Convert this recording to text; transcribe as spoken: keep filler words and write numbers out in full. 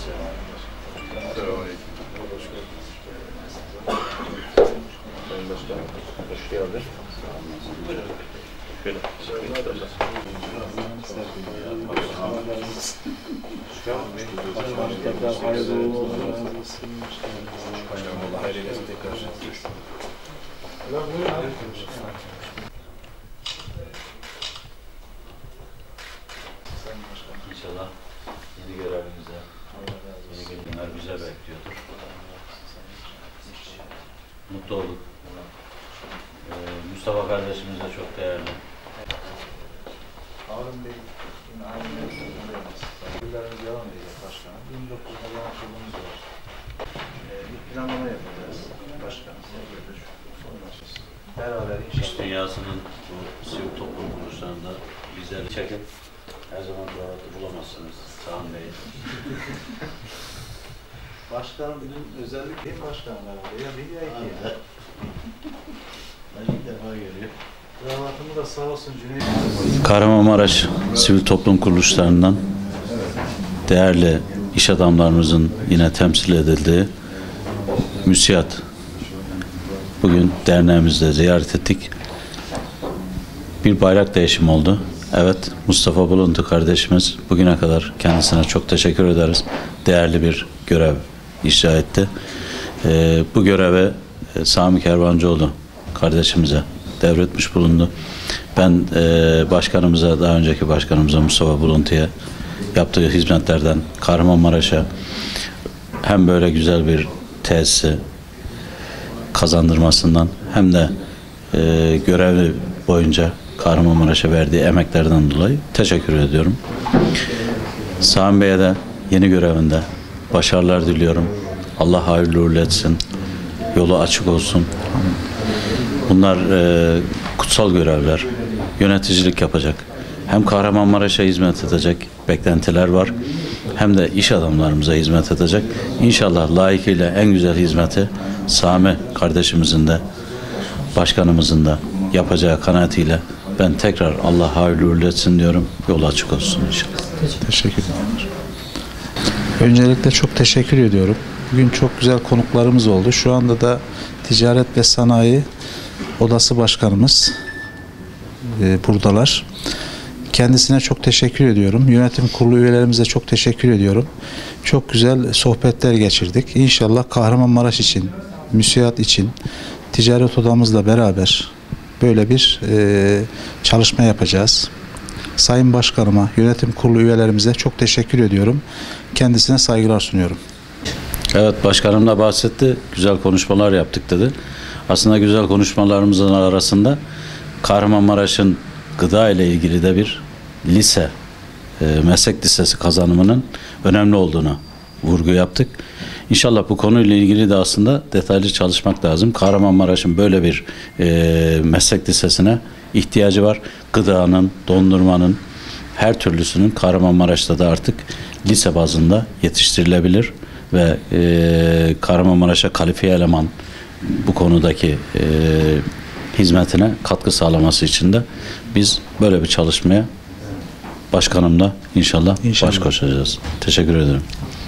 Sayın Başkanım, hoş geldin. Şöyle. Tekrar hayırlı olsun. Başkanım, Allah hayırlı eylesin tekrar. İnşallah yeni görevimize, yeni günler bize bekliyordur. Mutlu olduk. Ee, Mustafa kardeşimiz de çok değerli. Harun Bey, yine aynı mevzularımız. Yıllarımız devam edecek başkanım. bin dokuz yüz altmış yılımız var. Ee, bir planlama yapacağız başkanım. Beraber İş inşallah. dünyasının bu sivil toplum kuruluşlarında bizleri çekip her zaman rahatı bulamazsınız Sağım Bey. Başkanım bugün özellikle değil mi başkanım herhalde? Ya bir ya iki ya. Ben ilk defa görüyorum. Kravatımı da sağ olsun Cüneyt. Kahramanmaraş sivil toplum kuruluşlarından değerli iş adamlarımızın yine temsil edildiği MÜSİAD bugün derneğimizde ziyaret ettik. Bir bayrak değişimi oldu. Evet, Mustafa Buluntu kardeşimiz bugüne kadar kendisine çok teşekkür ederiz. Değerli bir görev icra etti. Ee, bu görevi e, Sami Kervancıoğlu kardeşimize devretmiş bulundu. Ben e, başkanımıza, daha önceki başkanımıza Mustafa Buluntu'ya yaptığı hizmetlerden Kahramanmaraş'a hem böyle güzel bir tesisi kazandırmasından hem de e, görevi boyunca Kahramanmaraş'a verdiği emeklerden dolayı teşekkür ediyorum. Sami Bey'e de yeni görevinde başarılar diliyorum. Allah hayırlı uğurlu etsin. Yolu açık olsun. Bunlar e, kutsal görevler. Yöneticilik yapacak. Hem Kahramanmaraş'a hizmet edecek beklentiler var. Hem de iş adamlarımıza hizmet edecek. İnşallah layıkıyla en güzel hizmeti Sami kardeşimizin de başkanımızın da yapacağı kanaatiyle ben tekrar Allah hayırlı uğurlu etsin diyorum. Yolu açık olsun inşallah. Teşekkür ederim. Öncelikle çok teşekkür ediyorum. Bugün çok güzel konuklarımız oldu. Şu anda da Ticaret ve Sanayi Odası Başkanımız e, buradalar. Kendisine çok teşekkür ediyorum. Yönetim kurulu üyelerimize çok teşekkür ediyorum. Çok güzel sohbetler geçirdik. İnşallah Kahramanmaraş için, MÜSİAD için ticaret odamızla beraber böyle bir e, çalışma yapacağız. Sayın Başkanıma, yönetim kurulu üyelerimize çok teşekkür ediyorum. Kendisine saygılar sunuyorum. Evet, başkanım da bahsetti. Güzel konuşmalar yaptık dedi. Aslında güzel konuşmalarımızın arasında Kahramanmaraş'ın gıda ile ilgili de bir lise, e, meslek lisesi kazanımının önemli olduğunu vurgu yaptık. İnşallah bu konuyla ilgili de aslında detaylı çalışmak lazım. Kahramanmaraş'ın böyle bir e, meslek lisesine ihtiyacı var. Gıdanın, dondurmanın, her türlüsünün Kahramanmaraş'ta da artık lise bazında yetiştirilebilir ve e, Kahramanmaraş'a kalifiye eleman bu konudaki e, hizmetine katkı sağlaması için de biz böyle bir çalışmaya başkanımla inşallah, inşallah. baş koşacağız. Teşekkür ederim.